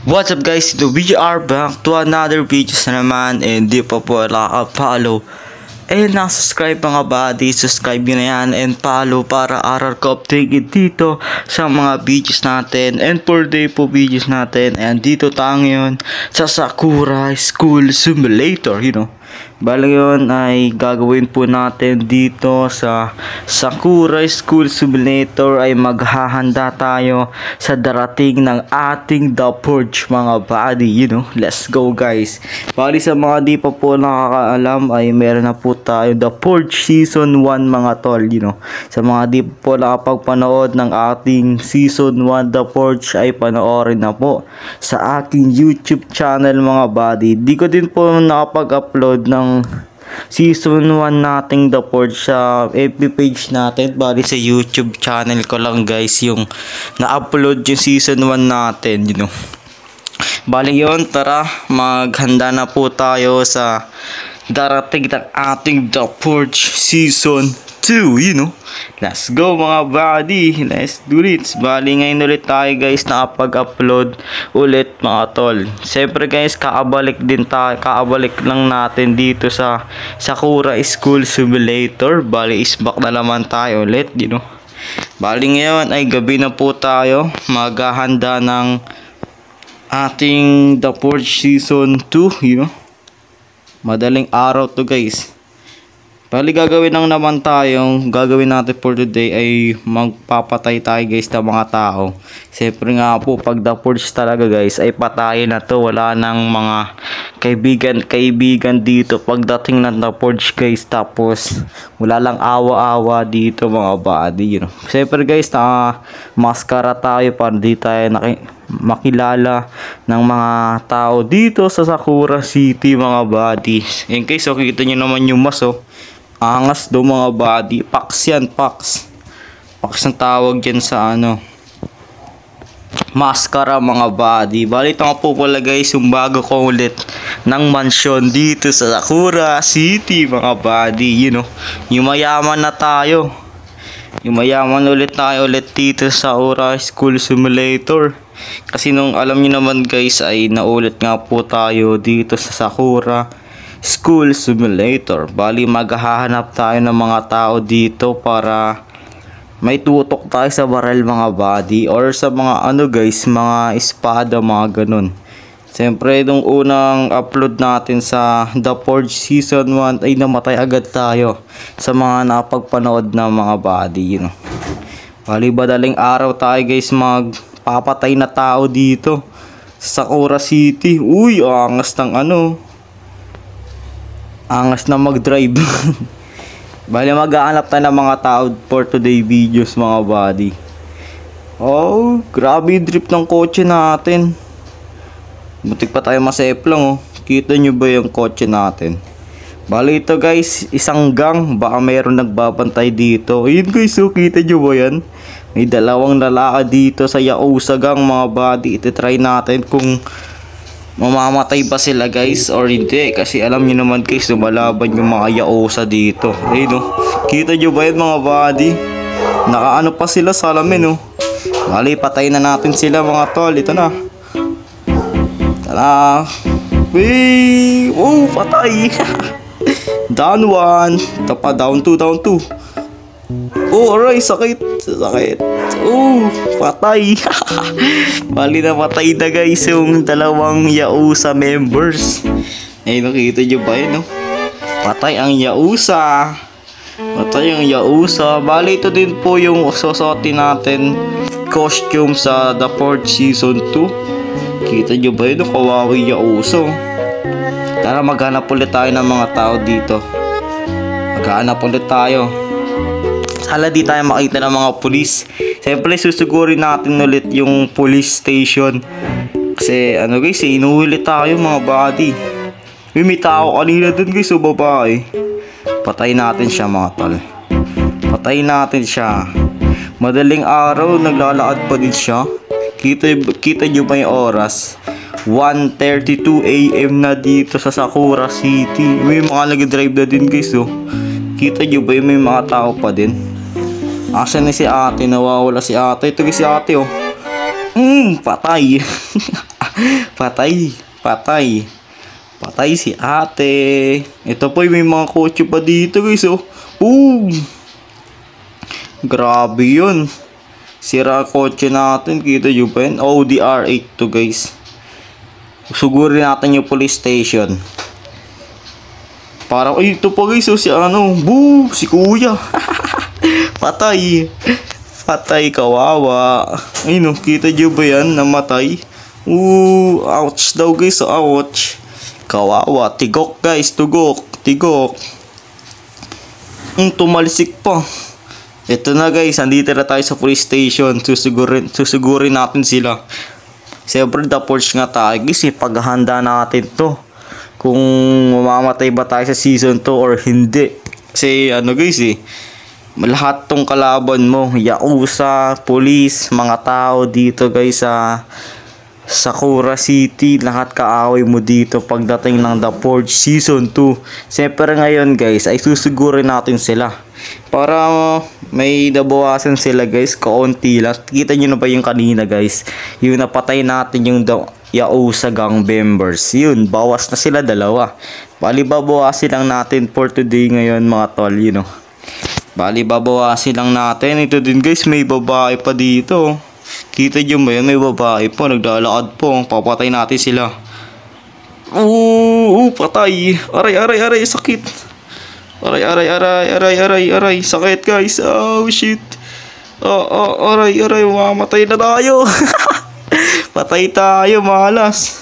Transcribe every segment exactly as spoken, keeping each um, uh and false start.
What's up guys, ito we are back to another videos na naman, and di pa po nakaka-follow and na-subscribe mga buddy, subscribe nyo na yan and follow para aral ko update dito sa mga videos natin and for day po videos natin. And dito tayo ngayon sa Sakura School Simulator, you know. Bali yun ay gagawin po natin dito sa Sakura School Simulator ay maghahanda tayo sa darating ng ating The Purge mga buddy, you know. Let's go guys. Bali sa mga di pa po nakakaalam ay meron na po tayo The Purge Season one mga tol, you know. Sa mga di po nakapagpanood ng ating Season one The Purge ay panoorin na po sa aking YouTube channel mga buddy. Di ko din po nakapag-upload ng Season one nating The Purge sa F B page natin. Bali sa YouTube channel ko lang guys yung na-upload yung Season one natin, you know. Bali yun, tara maghanda na po tayo sa darating ng ating The Purge Season two, you know. Let's go mga buddy, let's do it. Bali ngayon ulit tayo guys nakapag-upload ulit mga tol. Siyempre guys kakabalik din tayo, kakabalik lang natin dito sa Sakura School Simulator. Bali is back na naman tayo ulit, you know. Bali ngayon ay gabi na po tayo, maghahanda ng ating The Purge Season two, you know. Madaling araw to guys. Bali gagawin lang naman tayong gagawin natin for today ay magpapatay tayo guys ng mga tao. Siyempre nga po pag The Purge talaga guys ay patayin na to. Wala nang mga kaibigan kaibigan dito pagdating ng The Purge guys. Tapos wala lang awa-awa dito mga buddy, you know. Siyempre guys na maskara tayo para di tayo naki makilala ng mga tao dito sa Sakura City mga buddy. In case so kita nyo naman yung mas oh. Angas do mga buddy. Pax yan, pax. Pax ang tawag yan sa ano, maskara mga buddy. Bali ito nga po pala guys yung bago ko ulit ng mansion dito sa Sakura City mga buddy, you know. Yung mayaman na tayo. Yung mayaman ulit tayo ulit dito sa Sakura School Simulator. Kasi nung alam niyo naman guys ay naulit nga po tayo dito sa Sakura School Simulator. Bali maghahanap tayo ng mga tao dito para may tutok tayo sa barrel mga body or sa mga ano guys, mga espada mga ganun. Siyempre nung unang upload natin sa The Purge Season one ay namatay agad tayo sa mga napagpanood na mga body, you know. Bali madaling araw tayo guys magpapatay na tao dito sa Sakura City. Uy, angas ng ano, angas na mag-drive. Bali maghahanap tayo ng mga tao for today videos mga buddy. Oh, grabe yung drip ng kotse natin. Butik pa tayo masep lang oh. Kita nyo ba yung kotse natin? Bali ito guys, isang gang. Baka mayroon nagbabantay dito. Ayun guys, so kita nyo ba yan? May dalawang lalaki dito sa Yakuza gang mga buddy. Ito try natin kung mamamatay ba sila guys or hindi. Kasi alam niyo naman guys lumalaban yung mga Yakuza dito. Ayun no, kita nyo ba yan mga buddy? Nakaano pa sila sa alamin no. Bali patay na natin sila mga tol. Ito na. Tara. Wee! Oh, patay. Down one. Ito pa, down two, down two. Oh, aray, sakit. Sakit. Oh, patay. Bali na patay na guys yung dalawang Yakuza members. Eh, nakita nyo ba yun, no? Patay ang Yakuza. Patay ang Yakuza. Bali ito din po yung susuotin natin costume sa The Purge Season two. Kita nyo ba yun, no? Kawawi Yakuza. Tara maghanap ulit tayo ng mga tao dito. Maghanap ulit tayo. Hala di tayo makita ng mga pulis. Siyempre susugurin natin ulit yung police station. Kasi ano guys, eh, inuhuli tayo mga buddy. Uy, may tao kanina dun guys, o babae. Patay natin siya mga tol. Patay natin siya. Madaling araw, naglalakad pa din siya. Kita, kita nyo ba yung oras? one thirty-two A M na dito sa Sakura City. May mga nag-drive na din guys oh. Kita nyo ba yung may mga tao pa din? Asan na si ate? Nawawala si ate. Ito si ate oh. Hmm, patay. Patay, patay. Patay si ate. Ito po, may mga kotse pa dito guys, oh. Boom! Grabe yun. Sira kotse natin. Kita nyo ba yun? Audi R eight to guys. Sugurin natin yung police station. Parang, ay, ito pa guys, oh, si ano. Boom! Si kuya. Patay. Patay, kawawa. Ay no, kita nyo ba yan? Namatay. Ooh, ouch daw guys, oh, ouch. Kawawa, tigok guys, tugok, tigok. Hmm, tumalisik pa. Ito na guys, andito na tayo sa police station. Susugurin, susugurin natin sila. Siyempre, the Porsche nga tayo guys, eh, paghahanda natin to. Kung mamamatay ba tayo sa season two or hindi. Kasi ano guys eh, lahat tong kalaban mo, Yakuza, police, mga tao dito guys sa Sakura City, lahat kaaway mo dito pagdating ng The Forge Season two. Siyempre ngayon guys ay susugurin natin sila para may nabawasan sila guys, kaunti lang. Kita nyo na ba yung kanina guys, yung napatay natin yung Yakuza gang members, yun, bawas na sila dalawa. Bali babawasin lang natin for today ngayon mga tol, you know. Bali babawasin lang natin. Ito din guys, may babae pa dito. Kita nyo ba yun? May babae po. Naglalakad po. Papatay natin sila. Oo, patay. Aray, aray, aray. Sakit. Aray, aray, aray, aray, aray, aray. Sakit guys. Oh, shit. Oh, oh, aray, aray. Mamatay na tayo. Patay tayo, malas.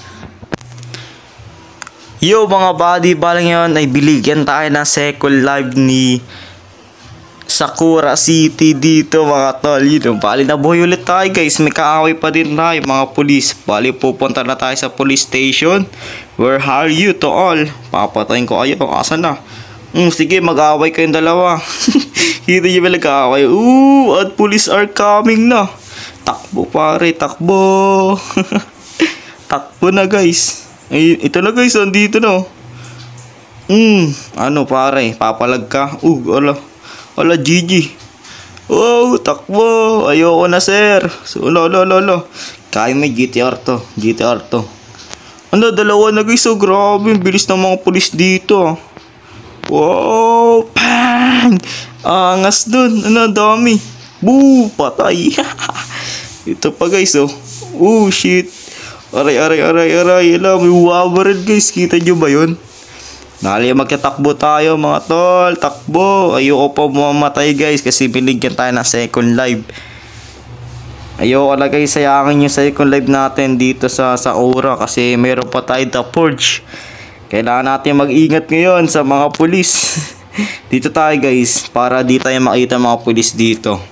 Yo mga buddy, balang yun ay biligyan tayo ng second live ni Sakura City dito mga tol. Yun, bali na buhay ulit tayo guys. May kaaway pa din tayo mga police. Bali pupunta na tayo sa police station. Where are you to all? Papatayin ko kayo. Asan na? Mm, sige, mag-aaway kayong dalawa. Kita nyo ba nag-aaway? Ooh, at police are coming na. Takbo pare, takbo. Takbo na guys. Ay, ito na guys, andito na. Hmm, ano pare, papalag ka. Uh, ala. Ala, G G. Oh, takbo. Ayoko na, sir. So, lo, lo, lo, lo. Kaya may G T R to. G T R to. Ano, dalawa na guys. Oh, grabe. Bilis ng mga pulis dito. Wow. Bang. Angas dun. Ano, dami. Boo. Patay. Ito pa guys, oh. Oh, shit. Aray, aray, aray, aray. Ala, may wawarin guys. Kita nyo ba yun? Dali, magkatakbo tayo mga tol. Takbo. Ayoko pa mamatay guys kasi binigyan tayo ng second live. Ayoko na guys sayangin yung second live natin dito sa Sakura kasi meron pa tayo The Forge. Kailangan natin mag-ingat ngayon sa mga pulis. Dito tayo guys para di tayo makita mga pulis dito.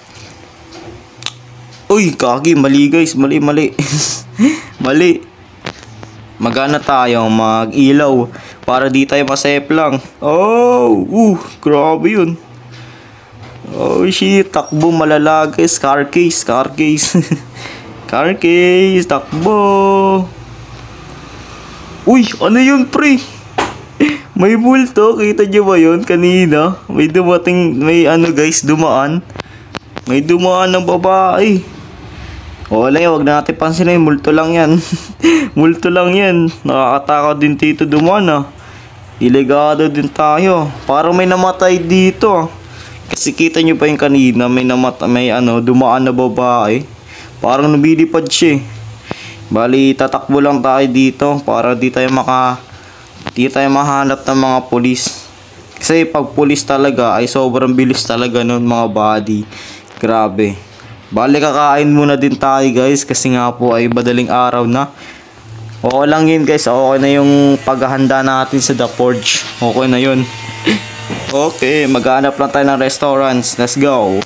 Uy, kaki, mali guys. Mali, mali. Mali. Magana tayo mag-ilaw para di tayo masayap lang. Oh, uh, grabe yun. Oh shit, takbo malala guys. Car case, car case. Car case, takbo. Uy, ano yun pre? May bulto, kita nyo ba yun kanina? May dumating, may ano guys, dumaan. May dumaan ng babae. Wala yan, wag na natin pansinin, multo lang yan. Multo lang yan. Nakakatakot din dito dumaan ah. Delegado din tayo. Parang may namatay dito. Kasi kita nyo pa yung kanina, may namatay, may ano, dumaan na babae. Parang nabilipad siya. Bali, tatakbo lang tayo dito para di tayo maka di tayo mahanap ng mga pulis. Kasi pag pulis talaga ay sobrang bilis talaga nun mga buddy. Grabe. Bali, kakain muna din tayo guys kasi nga po ay madaling araw na. Okay lang yun guys, okay na yung paghahanda natin sa The Forge. Okay na yun. Okay, maghanap lang tayo ng restaurants. Let's go.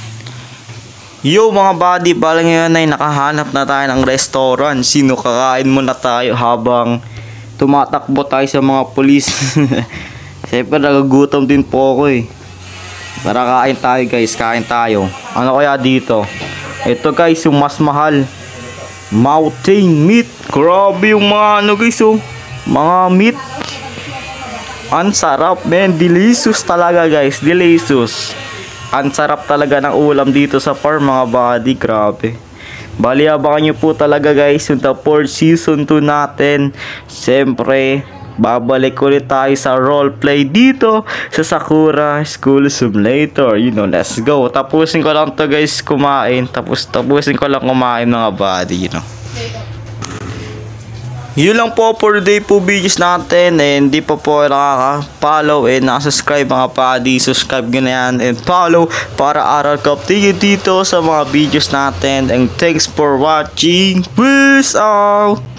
Yo mga buddy, bali ngayon ay nakahanap na tayo ng restaurant. Sino, kakain muna tayo habang tumatakbo tayo sa mga pulis. Siyempre nagagutom din po ako eh. Tara, kain tayo guys, kain tayo. Ano kaya dito? Ito guys, yung mas mahal, mountain meat. Grabe yung mga ano guys, oh, mga meat. Ang sarap man, delicious talaga guys, delicious. Ang sarap talaga ng ulam dito sa farm mga buddy, grabe. Bali, abangan nyo po talaga guys yung the fourth season two natin. Siyempre, babalik ulit tayo sa roleplay dito sa Sakura School Simulator. You know, let's go. Tapusin ko lang to guys kumain. Tapos tapusin ko lang kumain mga buddy, you know. Yun lang po for day po videos natin. And di pa po nakaka-follow and nakasubscribe mga buddy, subscribe nyo na yan and follow para aral ko update dito sa mga videos natin. And thanks for watching. Peace out!